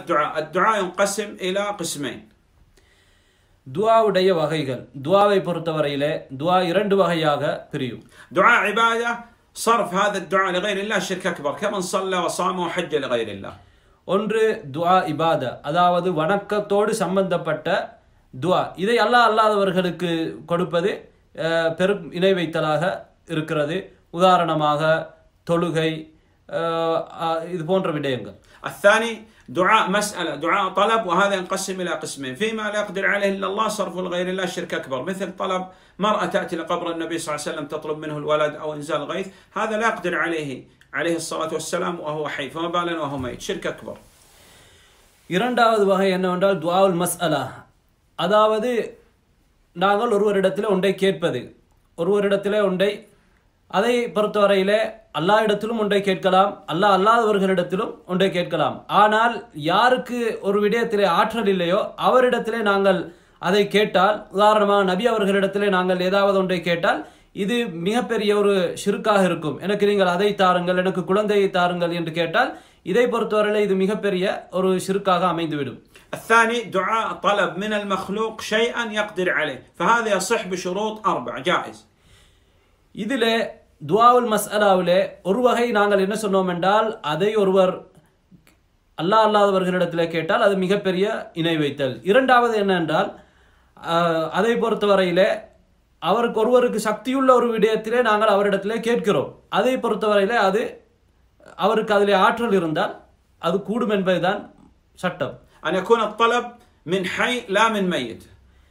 الدعاء ينقسم إلى قسمين. துஆவுடைய வகைகள் துஆவை பொறுத்தவரையிலே துஆ இரண்டு வகையாக பிரியும். دعاء عبادة صرف هذا الدعاء لغير الله شرك أكبر كمن صلى وصام وحج لغير الله. ஒன்று துஆ இபாதா, அதாவது வணக்கத்தோடு சம்பந்தப்பட்ட துஆ. இதை அல்லாதவர்களுக்கு கொடுப்பது பெரும் இணை வைத்தலாக இருக்கிறது. உதாரணமாக தொழுகை, இது போன்ற விடயங்கள். الثاني دعاء مسألة دعاء طلب، وهذا ينقسم إلى قسمين: فيما لا يقدر عليه إلا الله صرف لغير الله شرك أكبر، مثل طلب مرأة تأتي لقبر النبي صلى الله عليه وسلم تطلب منه الولد أو إنزال غيث، هذا لا يقدر عليه الصلاة والسلام وهو حي، فما بالنا وهو ميت، شرك أكبر. இரண்டாவது வகை என்னவென்றால் துஆவுல் மஸ்அலா, அதாவது நாங்கள் ஒருவரிடத்தில் ஒன்றை கேட்பது. ஒருவரிடத்தில் ஒன்றை, அதை பொறுத்தவரையிலே அல்லாஹ் இடத்திலும் ஒன்றை கேட்கலாம், அல்லாஹ் அல்லாதவர்களிடத்திலும் ஒன்றை கேட்கலாம். ஆனால் யாருக்கு ஒரு விடயத்திலே ஆற்றல் இல்லையோ அவரிடத்திலே நாங்கள் அதை கேட்டால், உதாரணமாக நபி அவர்களிடத்திலே நாங்கள் ஏதாவது ஒன்றை கேட்டால் இது மிகப்பெரிய ஒரு ஷிர்காக இருக்கும். எனக்கு நீங்கள் அதை தாருங்கள், எனக்கு குழந்தையை தாருங்கள் என்று கேட்டால் இதை பொறுத்தவரையிலே இது மிகப்பெரிய ஒரு ஷிர்காக அமைந்துவிடும். الثاني دعاء طلب من المخلوق شيئا يقدر عليه، فهذا يصح بشروط 4 جائز. இதிலே துஆவுல் மஸ்அலாவிலே ஒரு வகை நாங்கள் என்ன சொன்னோம் என்றால், அதை ஒருவர் அல்லாதவர்களிடத்திலே கேட்டால் அது மிகப்பெரிய இணை வைத்தல். இரண்டாவது என்ன என்றால், அதை பொறுத்தவரையிலே ஒருவருக்கு சக்தியுள்ள ஒரு விடயத்திலே நாங்கள் அவரிடத்திலே கேட்கிறோம். அதை பொறுத்தவரையிலே அது அவருக்கு அதிலே ஆற்றல் இருந்தால் அது கூடும் என்பதுதான் சட்டம். أن يكون الطلب من حي لا من ميت.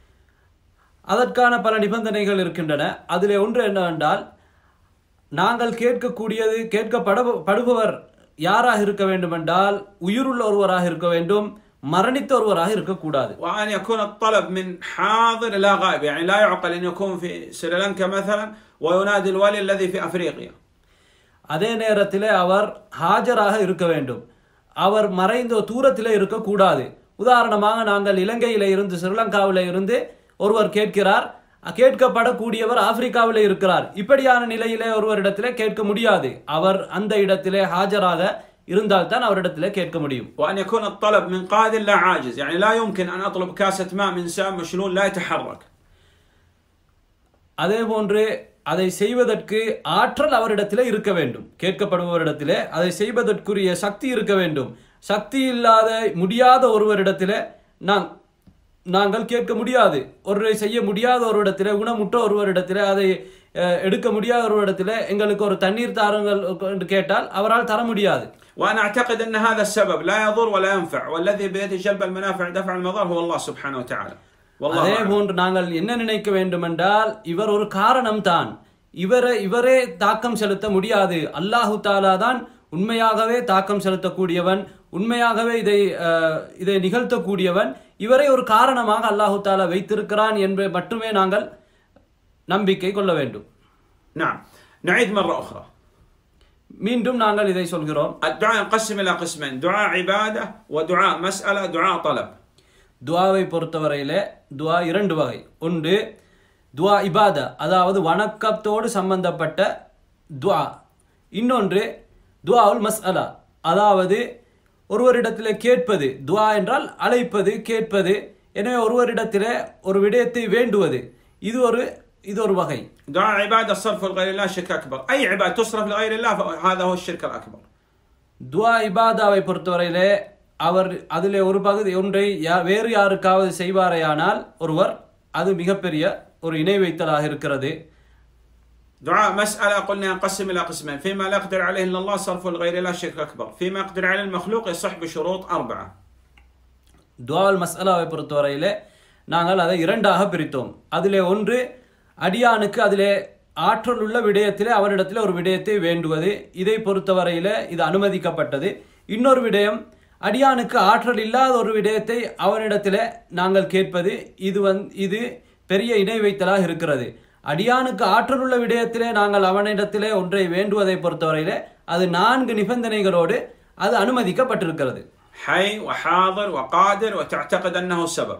அதற்கான பல நிபந்தனைகள் இருக்கின்றன. அதிலே ஒன்று என்னவென்றால், நாங்கள் கேட்கக்கூடியது கேட்கப்படுபவர் யாராக இருக்க வேண்டும் என்றால் உயிருள்ள ஒருவராக இருக்க வேண்டும், மரணித்த ஒருவராக இருக்கக்கூடாது. وأن يكون الطلب من حاضر لا غائب، يعني لا يعقل أن يكون في سريلانكا مثلا وينادي الولي الذي في أفريقيا. அதே நேரத்தில் அவர் ஹாஜராக இருக்க வேண்டும், அவர் மறைந்த தூரத்திலே இருக்கக்கூடாது. உதாரணமாக நாங்கள் இலங்கையில இருந்து ஸ்ரீலங்காவில இருந்து ஒருவர் கேட்கிறார், கேட்கப்படக்கூடியவர் ஆப்பிரிக்காவிலே இருக்கிறார். இப்படியான நிலையிலே ஒருவரிடத்திலே கேட்க முடியாது. அவர் அந்த இடத்திலே ஹாஜராக இருந்தால் தான் அவரிடத்திலே கேட்க முடியும். وأن يكون الطلب من قادر لا عاجز، يعني لا يمكن أن أطلب كاسة ماء من إنسان مشلول لا يتحرك. அதே போன்று அதை செய்வதற்கு ஆற்றல் அவரிடத்திலே இருக்க வேண்டும். கேட்கப்படுபவரிடத்திலே அதை செய்வதற்குரிய சக்தி இருக்க வேண்டும். சக்தி இல்லாத முடியாத ஒருவரிடத்திலே நாங்கள் கேட்க முடியாது. ஒருவரை செய்ய முடியாத ஒருவரிடத்திலே, ஊனமுற்ற ஒருவரிடத்திலே, அதை எடுக்க முடியாத ஒருவரிடத்திலே எங்களுக்கு ஒரு தண்ணீர் தாருங்கள் என்று கேட்டால் அவரால் தர முடியாது. وأنا أعتقد أن هذا السبب لا يضر ولا ينفع، والذي بيده جلب المنافع دفع المضار هو الله سبحانه وتعالى. அதே போன்று நாங்கள் என்ன நினைக்க வேண்டும் என்றால், இவர் ஒரு காரணம் தான், இவரே தாக்கம் செலுத்த முடியாது. அல்லாஹு தாலா தான் உண்மையாகவே தாக்கம் செலுத்தக்கூடியவன், உண்மையாகவே இதை நிகழ்த்தக்கூடியவன். இவரை ஒரு காரணமாக அல்லாஹு தாலா வைத்திருக்கிறான் என்று மட்டுமே நாங்கள் நம்பிக்கை கொள்ள வேண்டும். نعم نعيد مرة أخرى. மீண்டும் நாங்கள் இதை சொல்கிறோம். الدعاء ينقسم إلى قسمين: دعاء عبادة ودعاء مسألة دعاء طلب. துஆவை பொறுத்தவரையிலே துஆ இரண்டு வகை. ஒன்று துஆ இபாதா, அதாவது வணக்கத்தோடு சம்பந்தப்பட்ட துஆ. இன்னொன்று துஆவுல் மஸ்அலா, அதாவது ஒருவரிடத்திலே கேட்பது. துஆ என்றால் அழைப்பது, கேட்பது. எனவே ஒருவரிடத்திலே ஒரு விடயத்தை வேண்டுவது. இது ஒரு வகை. دعاء عبادة صرف لغير الله شرك أكبر، أي عبادة تصرف لغير الله هذا هو الشرك الأكبر. துஆ இபாதாவை பொறுத்தவரையிலே அவர் அதிலே ஒரு பகுதி ஒன்றை வேறு யாருக்காவது செய்வாரையானால் ஒருவர், அது மிகப்பெரிய ஒரு இணை வைத்தலாக இருக்கிறது. دعاء مسألة قلنا ينقسم إلى قسمين: فيما لا يقدر عليه إلا الله صرف لغير الله شرك أكبر، فيما يقدر عليه المخلوق يصح بشروط 4. துஆவுல் மஸ்அலாவை பொறுத்தவரையிலே நாங்கள் அதை இரண்டாக பிரித்தோம். அதிலே ஒன்று அடியானுக்கு அதிலே ஆற்றல் உள்ள விடயத்திலே அவரிடத்திலே ஒரு விடயத்தை வேண்டுவது. இதை பொறுத்தவரையிலே இது அனுமதிக்கப்பட்டது. இன்னொரு விடயம், அடியானுக்கு ஆற்றல் இல்லாத ஒரு விடயத்தை அவனிடத்திலே நாங்கள் கேட்பது. இது பெரிய இணை வைத்தலாக இருக்கிறது. அடியானுக்கு ஆற்றல் உள்ள விடயத்திலே நாங்கள் அவனிடத்திலே ஒன்றை வேண்டுவதை பொறுத்தவரையிலே அது 4 நிபந்தனைகளோடு அது அனுமதிக்கப்பட்டிருக்கிறது. حي وحاضر وقادر وتعتقد أنه سبب.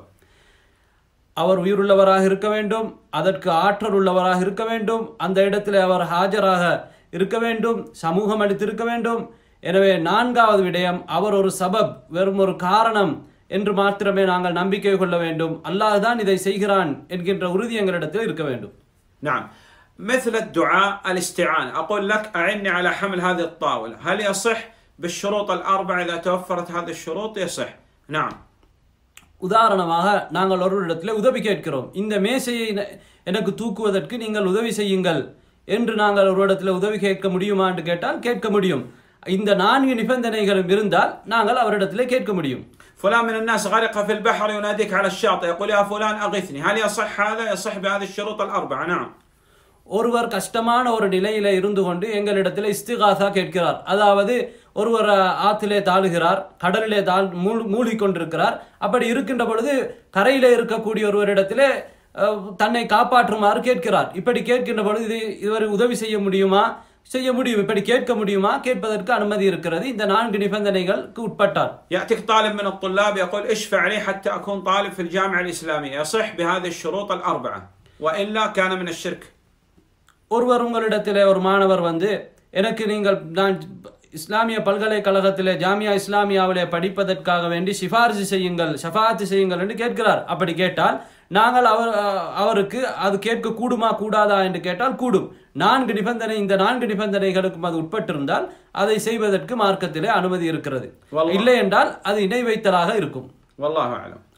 அவர் உயிருள்ளவராக இருக்க வேண்டும், அதற்கு ஆற்றல் உள்ளவராக இருக்க வேண்டும், அந்த இடத்திலே அவர் ஹாஜராக இருக்க வேண்டும், சமூகம் அளித்திருக்க வேண்டும். எனவே நான்காவது விடயம் அவர் ஒரு சபப் வெறும் ஒரு காரணம் என்று மாத்திரமே நாங்கள் நம்பிக்கை கொள்ள வேண்டும் அல்லாஹ் தான் இதை செய்கிறான் என்கின்ற உறுதி எங்களிடத்தில் இருக்க வேண்டும் نعم مثل الدعاء الاستعانة أقول لك أعني على حمل هذه الطاولة هل يصح بالشروط الأربعة إذا توفرت هذه الشروط يصح نعم உதாரணமாக நாங்கள் ஒருவரிடத்தில் உதவி கேட்கிறோம் இந்த மேசையை எனக்கு தூக்குவதற்கு நீங்கள் உதவி செய்யுங்கள் என்று நாங்கள் ஒருவரிடத்தில் உதவி கேட்க முடியுமா என்று கேட்டால் கேட்க முடியும் இந்த நான்கு நிபந்தனைகளும் இருந்தால் நாங்கள் அவரிடத்திலே கேட்க முடியும் فلان من الناس غرق في البحر يناديك على الشاطئ يقول يا فلان أغثني هل يصح هذا يصح بهذه الشروط الأربعة نعم ஒருவர் கஷ்டமான ஒரு நிலையில இருந்து கொண்டு எங்களிடத்தில் இஸ்திகாசா கேட்கிறார் அதாவது ஒருவர் ஆற்றிலே தாழுகிறார் கடலிலே மூழ்கிக் கொண்டிருக்கிறார் அப்படி இருக்கின்ற பொழுது கரையிலே இருக்கக்கூடிய ஒருவரிடத்திலே தன்னை காப்பாற்றுமாறு கேட்கிறார் இப்படி கேட்கின்ற பொழுது இவர் உதவி செய்ய முடியுமா செய்ய முடியும் இப்படி கேட்க முடியுமா கேட்பதற்கு அனுமதி இருக்கிறது இந்த நான்கு நிபந்தனைகளுக்கு உட்பட்டார் يأتيك طالب من الطلاب يقول اشفع لي حتى أكون طالب في الجامعة الإسلامية يصح بهذه الشروط الأربعة وإلا كان من الشرك ஒருவர் உங்களிடத்திலே ஒரு மாணவர் வந்து எனக்கு நான் இஸ்லாமிய பல்கலைக்கழகத்திலே ஜாமியா இஸ்லாமியாவிலே படிப்பதற்காக வேண்டி சிபாரிசு செய்யுங்கள் ஷஃபாத்து செய்யுங்கள் என்று கேட்கிறார் அப்படி கேட்டால் நாங்கள் அவருக்கு அது கேட்க கூடுமா கூடாதா என்று கேட்டால் கூடும் இந்த நான்கு நிபந்தனைகளுக்கும் அது உட்பட்டிருந்தால் அதை செய்வதற்கு மார்க்கத்திலே அனுமதி இருக்கிறது இல்லை என்றால் அது இணை வைத்தலாக இருக்கும் والله أعلم